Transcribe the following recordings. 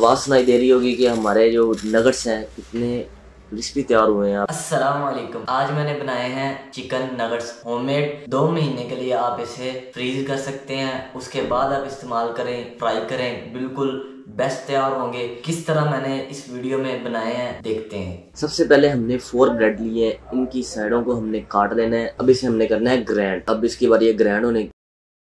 आवाज़ सुनाई दे रही होगी कि हमारे जो नगट्स हैं कितने क्रिस्पी तैयार हुए हैं। अस्सलाम वालेकुम। आज मैंने बनाए हैं चिकन नगट्स होममेड। 2 महीने के लिए आप इसे फ्रीज कर सकते हैं, उसके बाद आप इस्तेमाल करें, फ्राई करें, बिल्कुल बेस्ट तैयार होंगे। किस तरह मैंने इस वीडियो में बनाए हैं देखते हैं। सबसे पहले हमने 4 ब्रेड लिए, इनकी साइडों को हमने काट लेना है। अब इसे हमने करना है ग्रैंड। अब इसकी बारी है ग्रैंड होने की।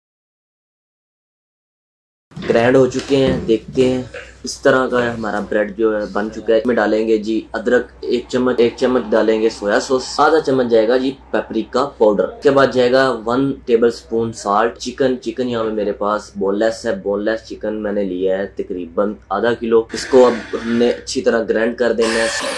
ग्रैंड हो चुके हैं, देखते हैं इस तरह का है हमारा ब्रेड जो है बन चुका है। इसमें डालेंगे जी अदरक 1 चम्मच डालेंगे सोया सॉस, आधा चम्मच जाएगा जी पेपरिका पाउडर। उसके बाद जाएगा 1 टेबलस्पून साल्ट। चिकन यहाँ पे मेरे पास बोनलेस है, बोनलेस चिकन मैंने लिया है तकरीबन आधा किलो। इसको अब हमने अच्छी तरह ग्राइंड कर देना है।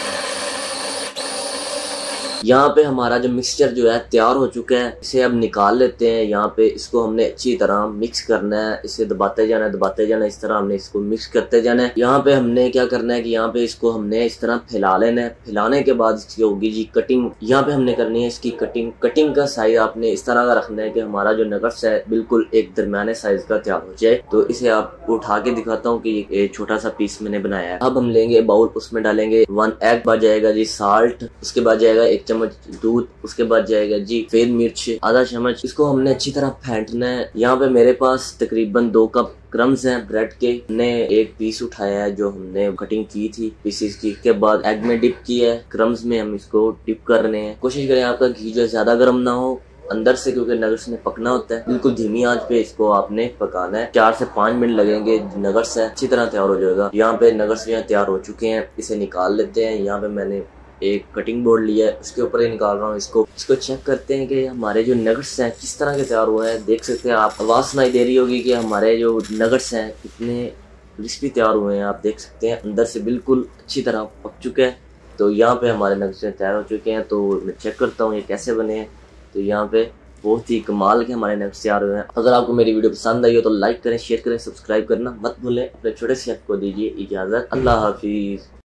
यहाँ पे हमारा जो मिक्सचर जो है तैयार हो चुका है, इसे अब निकाल लेते हैं। यहाँ पे इसको हमने अच्छी तरह मिक्स करना है, इसे दबाते जाना है, इस तरह हमने इसको मिक्स करते जाना है। यहाँ पे हमने क्या करना है कि यहाँ पे इसको हमने इस तरह फैला लेना है। फैलाने के बाद इसकी होगी जी कटिंग। यहाँ पे हमने करनी है इसकी कटिंग। कटिंग का साइज आपने इस तरह का रखना है कि हमारा जो नगट्स है बिल्कुल एक दरमियाने साइज का तैयार हो जाए। तो इसे आपको उठा के दिखाता हूँ कि एक छोटा सा पीस मैंने बनाया है। अब हम लेंगे बाउल, उसमें डालेंगे 1 एग, बाद जाएगा जी साल्ट, उसके बाद जाएगा 1 चम्मच दूध, उसके बाद जाएगा जी सफेद मिर्च आधा चम्मच। इसको हमने अच्छी तरह फेंटना है। यहाँ पे मेरे पास तकरीबन 2 कप क्रम्स हैं ब्रेड के। हमने 1 पीस उठाया है जो हमने कटिंग की थी पीसेस की। इसके बाद एग में डिप किया है, क्रम्स में हम इसको डिप कर रहे हैं। कोशिश करें आपका घी जो ज्यादा गर्म ना हो अंदर से, क्योंकि नगट्स में पकना होता है। बिल्कुल धीमी आंच पे इसको आपने पकाना है। 4 से 5 मिनट लगेंगे। नगट्स है अच्छी तरह तैयार हो जाएगा। यहाँ पे नगट्स जो है तैयार हो चुके हैं, इसे निकाल लेते हैं। यहाँ पे मैंने एक कटिंग बोर्ड लिया है, उसके ऊपर ही निकाल रहा हूँ इसको चेक करते हैं कि हमारे जो नगट्स हैं किस तरह के तैयार हुए हैं। देख सकते हैं आप, आवाज़ सुनाई दे रही होगी कि हमारे जो नगट्स हैं कितने क्रिस्पी तैयार हुए हैं। आप देख सकते हैं अंदर से बिल्कुल अच्छी तरह पक चुका है। तो यहाँ पे हमारे नगट्स तैयार हो चुके हैं। तो मैं चेक करता हूँ ये कैसे बने हैं। तो यहाँ पे बहुत ही कमाल के हमारे नगट्स तैयार हुए हैं। अगर आपको मेरी वीडियो पसंद आई हो तो लाइक करें, शेयर करें, सब्सक्राइब करना मत भूलें। अपने छोटे से शेफ को दीजिए इजाज़त। अल्लाह हाफिज़।